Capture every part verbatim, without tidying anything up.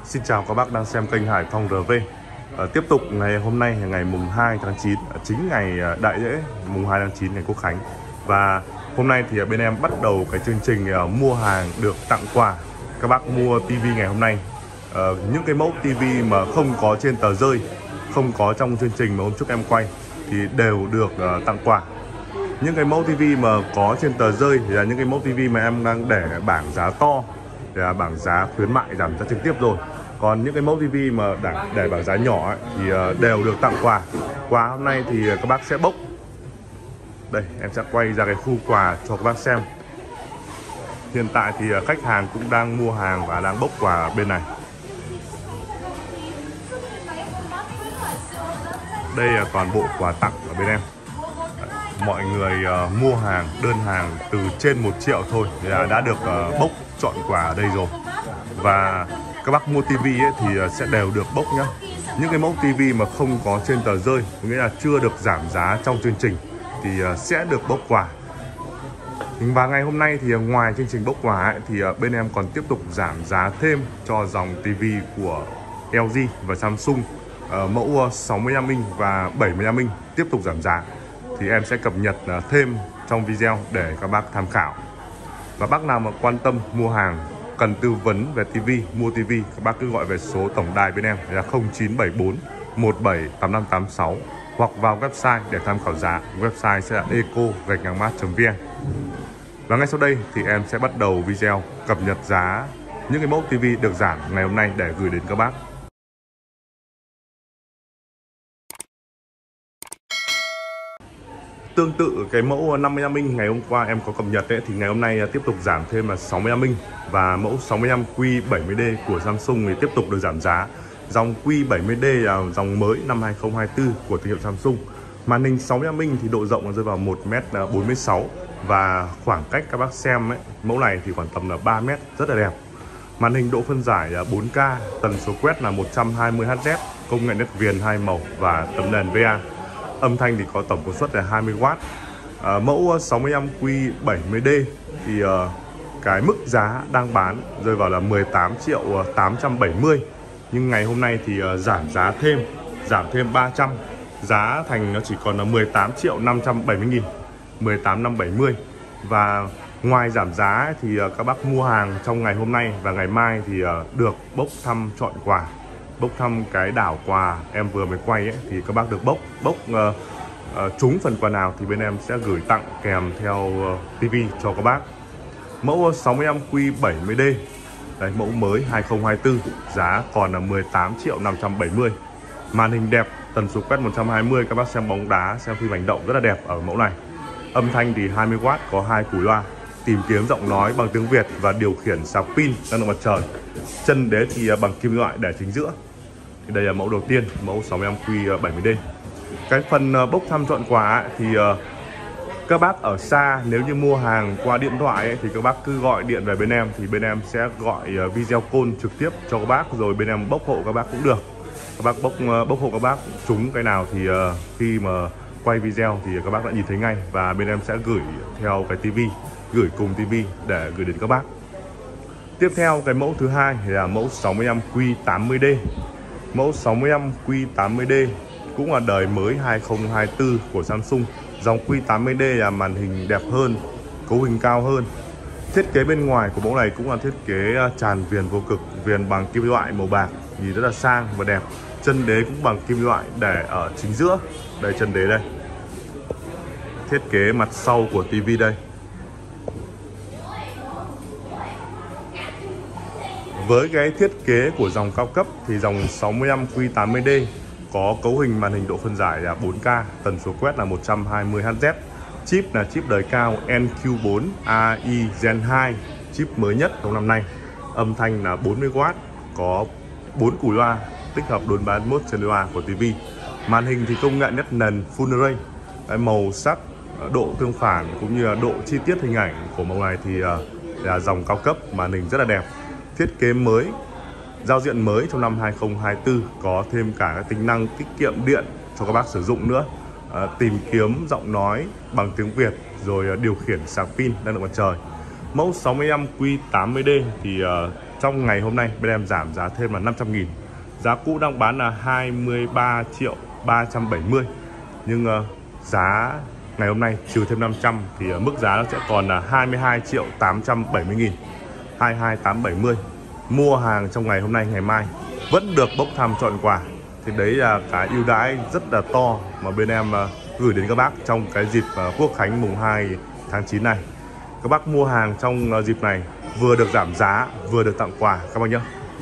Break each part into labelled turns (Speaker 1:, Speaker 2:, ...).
Speaker 1: Xin chào các bác đang xem kênh Hải Phong rờ vê. à, Tiếp tục ngày hôm nay là ngày mùng hai tháng chín, chính ngày đại lễ mùng hai tháng chín, ngày Quốc Khánh. Và hôm nay thì bên em bắt đầu cái chương trình mua hàng được tặng quà. Các bác mua tivi ngày hôm nay, à, những cái mẫu tivi mà không có trên tờ rơi, không có trong chương trình mà hôm trước em quay thì đều được uh, tặng quà. Những cái mẫu tivi mà có trên tờ rơi thì là những cái mẫu tivi mà em đang để bảng giá to, để là bảng giá khuyến mại giảm giá trực tiếp rồi. Còn những cái mẫu tivi mà để, để bảng giá nhỏ ấy, thì uh, đều được tặng quà. Quà hôm nay thì các bác sẽ bốc. Đây, em sẽ quay ra cái khu quà cho các bác xem. Hiện tại thì uh, khách hàng cũng đang mua hàng và đang bốc quà bên này. Đây là toàn bộ quà tặng ở bên em. Mọi người uh, mua hàng, đơn hàng từ trên một triệu thôi là đã được uh, bốc chọn quà ở đây rồi. Và các bác mua tivi ấy thì uh, sẽ đều được bốc nhá. Những cái mẫu tivi mà không có trên tờ rơi, có nghĩa là chưa được giảm giá trong chương trình thì uh, sẽ được bốc quà. Và ngày hôm nay thì uh, ngoài chương trình bốc quà ấy, thì uh, bên em còn tiếp tục giảm giá thêm cho dòng tivi của lờ giê và Samsung. Uh, mẫu sáu mươi lăm inch và bảy mươi lăm inch tiếp tục giảm giá. Thì em sẽ cập nhật uh, thêm trong video để các bác tham khảo. Và bác nào mà quan tâm mua hàng, cần tư vấn về tivi, mua tivi, các bác cứ gọi về số tổng đài bên em là không chín bảy bốn một bảy tám năm tám sáu hoặc vào website để tham khảo giá. Website sẽ là eco gạch ngang mát chấm vn. Và ngay sau đây thì em sẽ bắt đầu video cập nhật giá những cái mẫu tivi được giảm ngày hôm nay để gửi đến các bác. Tương tự cái mẫu năm mươi lăm inch ngày hôm qua em có cập nhật ấy, thì ngày hôm nay tiếp tục giảm thêm là sáu mươi lăm inch và mẫu sáu mươi lăm Q bảy mươi D của Samsung thì tiếp tục được giảm giá. Dòng Q bảy mươi D là dòng mới năm hai không hai tư của thương hiệu Samsung. Màn hình sáu mươi lăm inch thì độ rộng rơi vào một mét bốn mươi sáu và khoảng cách các bác xem ấy, mẫu này thì khoảng tầm là ba mét, rất là đẹp. Màn hình độ phân giải là bốn K, tần số quét là một trăm hai mươi héc, công nghệ nét viền hai màu và tấm nền vê a. Âm thanh thì có tổng công suất là hai mươi oát. à, Mẫu sáu mươi lăm Q bảy mươi D thì uh, cái mức giá đang bán rơi vào là mười tám triệu tám trăm bảy mươi. Nhưng ngày hôm nay thì uh, giảm giá thêm, giảm thêm ba trăm. Giá thành nó chỉ còn là mười tám triệu năm trăm bảy mươi nghìn, mười tám năm bảy mươi. Và ngoài giảm giá ấy, thì uh, các bác mua hàng trong ngày hôm nay và ngày mai thì uh, được bốc thăm chọn quà. Bốc thăm cái đảo quà em vừa mới quay ấy, thì các bác được bốc bốc uh, uh, trúng phần quà nào thì bên em sẽ gửi tặng kèm theo uh, tivi cho các bác. Mẫu sáu mươi lăm Q bảy mươi D, đây, mẫu mới hai không hai tư, giá còn là mười tám triệu năm trăm bảy mươi. Màn hình đẹp, tần số quét một trăm hai mươi, các bác xem bóng đá, xem phim hành động rất là đẹp ở mẫu này. Âm thanh thì hai mươi oát, có hai cùi loa, tìm kiếm giọng nói bằng tiếng Việt và điều khiển sạc pin năng lượng mặt trời. Chân đế thì bằng kim loại để chính giữa. Thì đây là mẫu đầu tiên, mẫu sáu mươi lăm Q bảy mươi D. Cái phần bốc thăm chọn quà ấy, thì uh, các bác ở xa nếu như mua hàng qua điện thoại ấy, thì các bác cứ gọi điện về bên em, thì bên em sẽ gọi uh, video call trực tiếp cho các bác, rồi bên em bốc hộ các bác cũng được. Các bác bốc uh, bốc hộ các bác trúng cái nào thì uh, khi mà quay video thì các bác đã nhìn thấy ngay, và bên em sẽ gửi theo cái tivi, gửi cùng tivi để gửi đến các bác. Tiếp theo cái mẫu thứ hai là mẫu sáu mươi lăm Q tám mươi D. Mẫu sáu mươi lăm Q tám mươi D cũng là đời mới hai không hai tư của Samsung. Dòng Q tám mươi D là màn hình đẹp hơn, cấu hình cao hơn. Thiết kế bên ngoài của mẫu này cũng là thiết kế tràn viền vô cực, viền bằng kim loại màu bạc, nhìn rất là sang và đẹp. Chân đế cũng bằng kim loại để ở chính giữa. Đây, chân đế đây. Thiết kế mặt sau của tivi đây. Với cái thiết kế của dòng cao cấp thì dòng sáu mươi lăm Q tám mươi D có cấu hình màn hình độ phân giải là bốn K, tần số quét là một trăm hai mươi héc. Chip là chip đời cao N Q bốn A I Gen hai, chip mới nhất trong năm nay. Âm thanh là bốn mươi oát, có bốn cùi loa, tích hợp đốn ba mươi mốt trên loa của tivi. Màn hình thì công nghệ nét nền Full Array. Cái màu sắc, độ tương phản cũng như là độ chi tiết hình ảnh của màu này thì là dòng cao cấp, màn hình rất là đẹp. Thiết kế mới, giao diện mới trong năm hai không hai tư, có thêm cả các tính năng tiết kiệm điện cho các bác sử dụng nữa. à, Tìm kiếm giọng nói bằng tiếng Việt, rồi điều khiển sạc pin năng lượng mặt trời. Mẫu sáu mươi lăm Q tám mươi D thì uh, trong ngày hôm nay bên em giảm giá thêm là năm trăm nghìn. Giá cũ đang bán là hai mươi ba triệu ba trăm bảy mươi, nhưng uh, giá ngày hôm nay trừ thêm năm trăm thì uh, mức giá nó sẽ còn là hai mươi hai triệu tám trăm bảy mươi nghìn, hai mươi hai triệu tám trăm bảy mươi. Mua hàng trong ngày hôm nay ngày mai vẫn được bốc thăm chọn quà, thì đấy là cái ưu đãi rất là to mà bên em uh, gửi đến các bác trong cái dịp uh, Quốc khánh mùng hai tháng chín này. Các bác mua hàng trong uh, dịp này vừa được giảm giá vừa được tặng quà các bác nhé.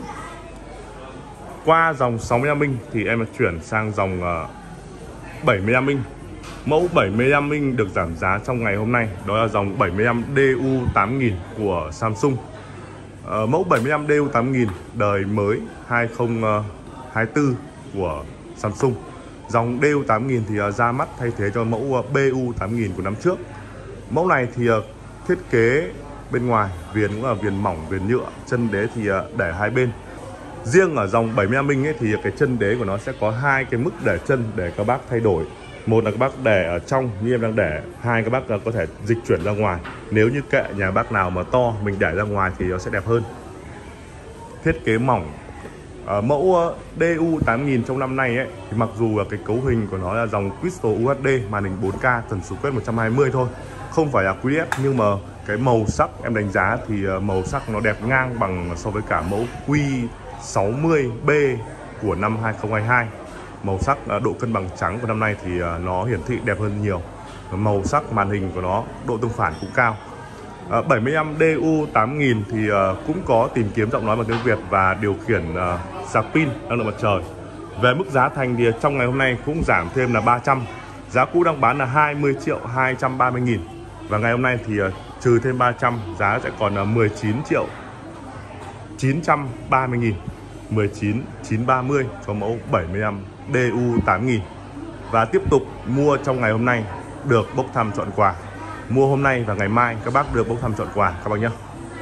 Speaker 1: Qua dòng sáu mươi lăm inch thì em chuyển sang dòng uh, bảy mươi lăm inch. Mẫu bảy mươi lăm inch được giảm giá trong ngày hôm nay đó là dòng bảy mươi lăm D U tám nghìn của Samsung. uh, Mẫu bảy mươi lăm D U tám nghìn đời mới hai không hai tư của Samsung. Dòng D U tám nghìn thì uh, ra mắt thay thế cho mẫu uh, B U tám nghìn của năm trước. Mẫu này thì uh, thiết kế bên ngoài viền cũng là viền mỏng, viền nhựa, chân đế thì uh, để hai bên. Riêng ở dòng bảy mươi lăm inch ấy, thì cái chân đế của nó sẽ có hai cái mức để chân để các bác thay đổi. Một là các bác để ở trong như em đang để, hai các bác có thể dịch chuyển ra ngoài. Nếu như kệ nhà bác nào mà to mình để ra ngoài thì nó sẽ đẹp hơn. Thiết kế mỏng. Ở mẫu D U tám nghìn trong năm nay ấy, thì mặc dù là cái cấu hình của nó là dòng Crystal U H D, màn hình bốn K, tần số quét một trăm hai mươi thôi, không phải là Q S, nhưng mà cái màu sắc em đánh giá thì màu sắc nó đẹp ngang bằng so với cả mẫu Q sáu mươi B của năm hai không hai hai. Màu sắc độ cân bằng trắng của năm nay thì nó hiển thị đẹp hơn nhiều. Màu sắc màn hình của nó, độ tương phản cũng cao. bảy mươi lăm D U tám nghìn thì cũng có tìm kiếm giọng nói bằng tiếng Việt và điều khiển sạc pin năng lượng mặt trời. Về mức giá thành thì trong ngày hôm nay cũng giảm thêm là ba trăm. Giá cũ đang bán là hai mươi triệu hai trăm ba mươi nghìn, và ngày hôm nay thì trừ thêm ba trăm, giá sẽ còn là mười chín triệu chín trăm ba mươi nghìn, mười chín triệu chín trăm ba mươi cho mẫu bảy mươi lăm D U tám nghìn. Và tiếp tục mua trong ngày hôm nay được bốc thăm chọn quà. Mua hôm nay và ngày mai các bác được bốc thăm chọn quà các bác nhé.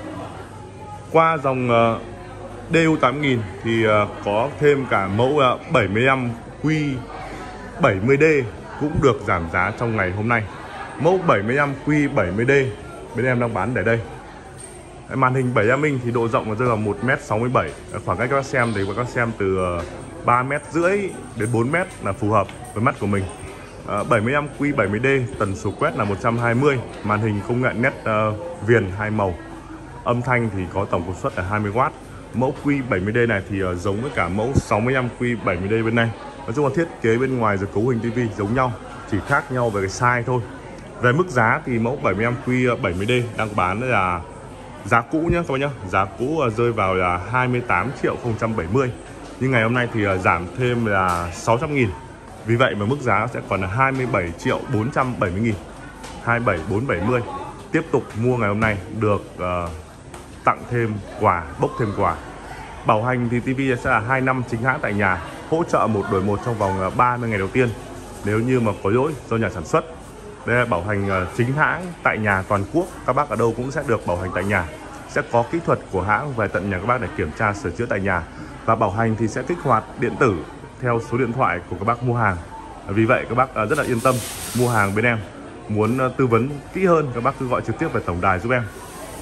Speaker 1: Qua dòng uh, D U tám nghìn thì uh, có thêm cả mẫu uh, bảy mươi lăm Q bảy mươi D cũng được giảm giá trong ngày hôm nay. Mẫu bảy mươi lăm Q bảy mươi D bên em đang bán để đây. Màn hình bảy mươi lăm inch thì độ rộng rơi vào một mét sáu mươi bảy. Khoảng cách các bác xem thì các bác xem từ ba mét rưỡi đến bốn mét là phù hợp với mắt của mình. bảy mươi lăm Q bảy mươi D, tần số quét là một trăm hai mươi, màn hình công nghệ nét uh, viền hai màu. Âm thanh thì có tổng công suất là hai mươi oát. Mẫu Q bảy mươi D này thì uh, giống với cả mẫu sáu mươi lăm Q bảy mươi D bên này. Nói chung là thiết kế bên ngoài rồi cấu hình tivi giống nhau, chỉ khác nhau về cái size thôi. Về mức giá thì mẫu bảy mươi lăm Q bảy mươi D đang bán là giá cũ nhé các bác nhé. Giá cũ rơi vào là hai mươi tám triệu không trăm bảy mươi. Nhưng ngày hôm nay thì giảm thêm là sáu trăm nghìn. Vì vậy mà mức giá sẽ còn là hai mươi bảy triệu bốn trăm bảy mươi nghìn, hai mươi bảy triệu bốn trăm bảy mươi. Tiếp tục mua ngày hôm nay được uh, tặng thêm quà, bốc thêm quà. Bảo hành thì tivi sẽ là hai năm chính hãng tại nhà, hỗ trợ một đổi một trong vòng ba mươi ngày đầu tiên nếu như mà có lỗi do nhà sản xuất. Đây là bảo hành chính hãng tại nhà toàn quốc, các bác ở đâu cũng sẽ được bảo hành tại nhà. Sẽ có kỹ thuật của hãng về tận nhà các bác để kiểm tra sửa chữa tại nhà. Và bảo hành thì sẽ kích hoạt điện tử theo số điện thoại của các bác mua hàng. Vì vậy các bác rất là yên tâm mua hàng bên em. Muốn tư vấn kỹ hơn các bác cứ gọi trực tiếp về tổng đài giúp em.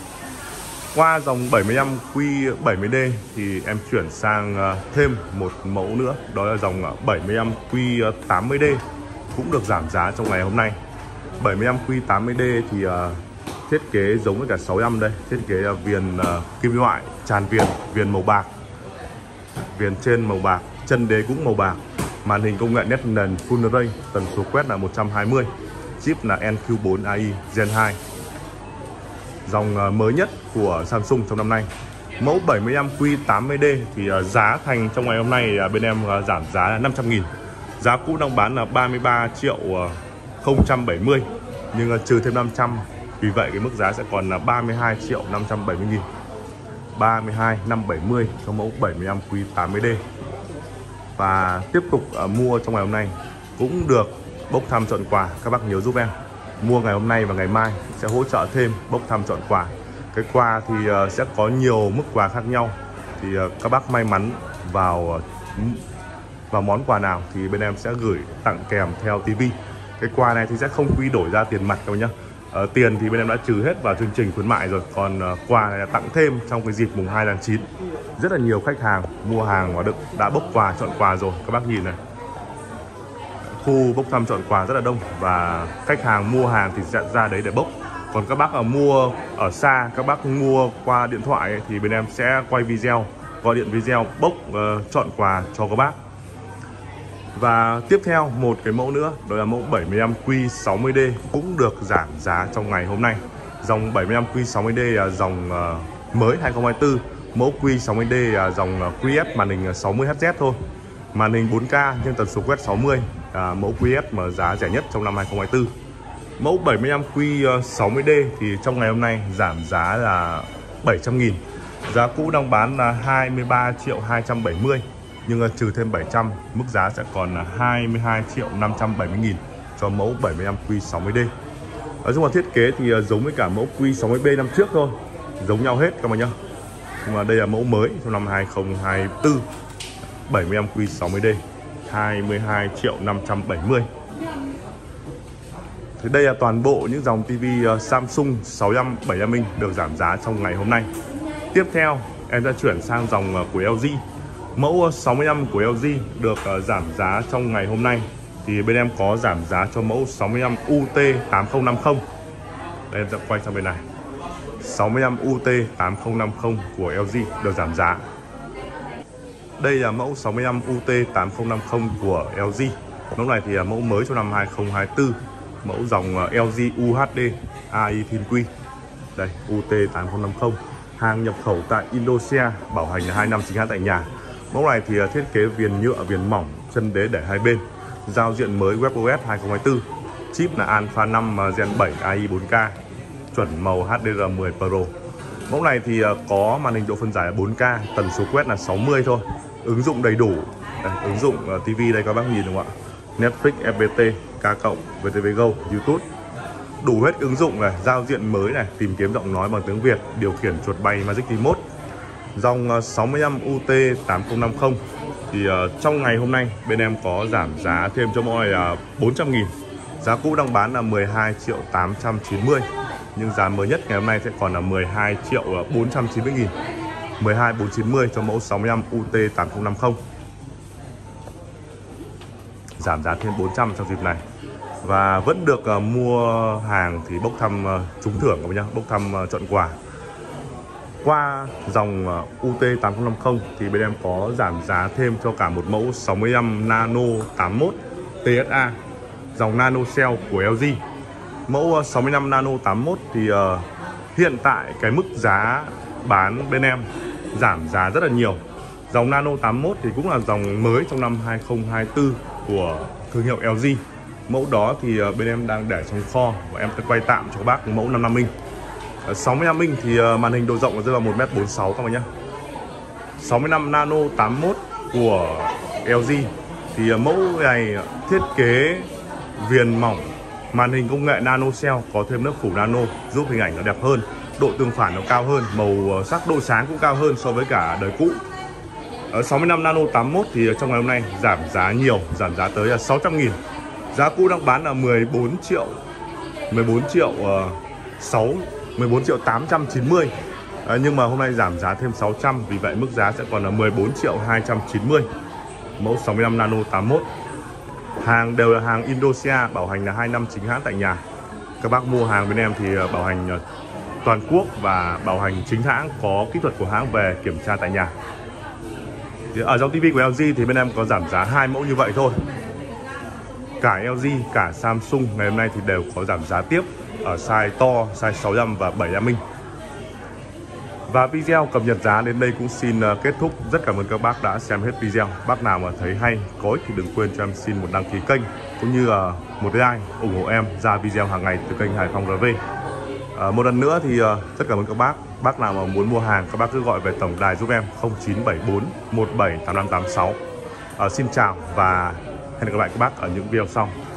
Speaker 1: Qua dòng bảy mươi lăm Q bảy mươi D thì em chuyển sang thêm một mẫu nữa, đó là dòng bảy mươi lăm Q tám mươi D cũng được giảm giá trong ngày hôm nay. bảy mươi lăm Q tám mươi D thì uh, thiết kế giống với cả sáu mươi lăm đây, thiết kế uh, viền uh, kim loại tràn viền, viền màu bạc, viền trên màu bạc, chân đế cũng màu bạc, màn hình công nghệ nét nền Full Array, tần số quét là một trăm hai mươi, chip là N Q bốn A I Gen hai, dòng uh, mới nhất của Samsung trong năm nay. Mẫu bảy mươi lăm Q tám mươi D thì uh, giá thành trong ngày hôm nay uh, bên em uh, giảm giá là năm trăm nghìn. Giá cũ đang bán là ba mươi ba triệu không trăm bảy mươi, nhưng uh, trừ thêm năm trăm, vì vậy cái mức giá sẽ còn là ba mươi hai triệu năm trăm bảy mươi nghìn, ba mươi hai triệu năm trăm bảy mươi cho mẫu bảy mươi lăm Q tám mươi D. Và tiếp tục uh, mua trong ngày hôm nay cũng được bốc thăm chọn quà, các bác nhớ giúp em. Mua ngày hôm nay và ngày mai sẽ hỗ trợ thêm bốc thăm chọn quà. Cái quà thì uh, sẽ có nhiều mức quà khác nhau, thì uh, các bác may mắn vào uh, vào món quà nào thì bên em sẽ gửi tặng kèm theo tivi. Cái quà này thì sẽ không quy đổi ra tiền mặt đâu nhá, Ờ, tiền thì bên em đã trừ hết vào chương trình khuyến mại rồi, còn uh, quà này là tặng thêm trong cái dịp mùng hai tháng chín. Rất là nhiều khách hàng mua hàng và được đã bốc quà, chọn quà rồi. Các bác nhìn này, khu bốc thăm chọn quà rất là đông và khách hàng mua hàng thì sẽ ra đấy để bốc. Còn các bác ở mua ở xa, các bác mua qua điện thoại ấy, thì bên em sẽ quay video, gọi điện video bốc uh, chọn quà cho các bác. Và tiếp theo một cái mẫu nữa, đó là mẫu bảy mươi lăm Q sáu mươi D cũng được giảm giá trong ngày hôm nay. Dòng bảy mươi lăm Q sáu mươi D là dòng uh, mới hai không hai tư. Mẫu Q sáu mươi D là dòng uh, Q F màn hình sáu mươi Hz thôi. Màn hình bốn K nhưng tần số quét sáu mươi. À, mẫu Q F mà giá rẻ nhất trong năm hai không hai tư. Mẫu bảy mươi lăm Q sáu mươi D thì trong ngày hôm nay giảm giá là bảy trăm nghìn. Giá cũ đang bán là hai mươi ba triệu hai trăm bảy mươi, nhưng trừ thêm bảy trăm, mức giá sẽ còn là hai mươi hai triệu năm trăm bảy mươi nghìn cho mẫu bảy mươi lăm Q sáu mươi D. Nói chung là thiết kế thì giống với cả mẫu Q sáu mươi B năm trước thôi, giống nhau hết các bạn nhá. Nhưng mà đây là mẫu mới trong năm hai không hai tư, bảy mươi lăm Q sáu mươi D, hai mươi hai triệu năm trăm bảy mươi. Thì đây là toàn bộ những dòng ti vi Samsung sáu mươi lăm, bảy mươi lăm inch được giảm giá trong ngày hôm nay. Tiếp theo em sẽ chuyển sang dòng của L G. Mẫu sáu mươi lăm của L G được giảm giá trong ngày hôm nay. Thì bên em có giảm giá cho mẫu sáu mươi lăm U T tám không năm không. Đây em sẽ quay sang bên này. sáu mươi lăm U T tám không năm không của L G được giảm giá. Đây là mẫu sáu mươi lăm U T tám không năm không của L G. Mẫu này thì là mẫu mới cho năm hai không hai tư. Mẫu dòng L G U H D A I ThinQ. Đây, U T tám không năm không. Hàng nhập khẩu tại Indonesia, bảo hành là hai năm chính hãng tại nhà. Mẫu này thì thiết kế viền nhựa, viền mỏng, chân đế để hai bên. Giao diện mới WebOS hai không hai tư. Chip là Alpha năm Gen bảy A I bốn K. Chuẩn màu H D R mười Pro. Mẫu này thì có màn hình độ phân giải là bốn K, tần số quét là sáu mươi thôi. Ứng dụng đầy đủ. Đây, ứng dụng ti vi đây các bác nhìn đúng không ạ? Netflix, F P T, K cộng, vê tê vê Go, YouTube. Đủ hết ứng dụng này, giao diện mới này, tìm kiếm giọng nói bằng tiếng Việt, điều khiển chuột bay Magic Remote. Dòng sáu mươi lăm U T tám không năm không thì uh, trong ngày hôm nay bên em có giảm giá thêm cho mọi là uh, bốn trăm nghìn. Giá cũ đang bán là mười hai triệu tám trăm chín mươi, nhưng giá mới nhất ngày hôm nay sẽ còn là mười hai triệu bốn trăm chín mươi nghìn. mười hai triệu bốn trăm chín mươi cho mẫu sáu mươi lăm U T tám không năm không. Giảm giá thêm bốn trăm trong dịp này. Và vẫn được uh, mua hàng thì bốc thăm uh, trúng thưởng các bạn nhá, bốc thăm uh, chọn quà. Qua dòng uh, U T tám không năm không thì bên em có giảm giá thêm cho cả một mẫu sáu mươi lăm Nano tám mốt T S A, dòng Nano Cell của L G. Mẫu uh, sáu mươi lăm Nano tám mốt thì uh, hiện tại cái mức giá bán bên em giảm giá rất là nhiều. Dòng Nano tám mốt thì cũng là dòng mới trong năm hai không hai tư của thương hiệu L G. Mẫu đó thì bên em đang để trong kho và em sẽ quay tạm cho các bác mẫu năm mươi lăm inch. sáu mươi lăm inch thì màn hình độ rộng rơi vào một mét bốn mươi sáu các bạn nhé. sáu mươi lăm Nano tám mốt của L G thì mẫu này thiết kế viền mỏng, màn hình công nghệ Nano Cell, có thêm lớp phủ nano giúp hình ảnh nó đẹp hơn, độ tương phản nó cao hơn, màu sắc độ sáng cũng cao hơn so với cả đời cũ. Ở sáu mươi lăm Nano tám mốt thì trong ngày hôm nay giảm giá nhiều, giảm giá tới là sáu trăm nghìn. Giá cũ đang bán là mười bốn triệu mười bốn triệu sáu mười bốn triệu tám trăm chín mươi. À, nhưng mà hôm nay giảm giá thêm sáu trăm, vì vậy mức giá sẽ còn là mười bốn triệu hai trăm chín mươi. Mẫu sáu mươi lăm Nano tám mốt. Hàng đều là hàng Indonesia, bảo hành là hai năm chính hãng tại nhà. Các bác mua hàng bên em thì bảo hành toàn quốc và bảo hành chính hãng, có kỹ thuật của hãng về kiểm tra tại nhà. Thì ở trong ti vi của L G thì bên em có giảm giá hai mẫu như vậy thôi. Cả L G, cả Samsung ngày hôm nay thì đều có giảm giá tiếp ở size to, size sáu mươi lăm và bảy mươi lăm inch. Và video cập nhật giá đến đây cũng xin kết thúc. Rất cảm ơn các bác đã xem hết video. Bác nào mà thấy hay, có ích thì đừng quên cho em xin một đăng ký kênh, cũng như là một like ủng hộ em ra video hàng ngày từ kênh Hải Phòng rờ vê. À, một lần nữa thì rất cảm ơn các bác. Bác nào mà muốn mua hàng, các bác cứ gọi về tổng đài giúp em không chín bảy bốn một bảy tám năm tám sáu. À, xin chào và hẹn gặp lại các bác ở những video sau.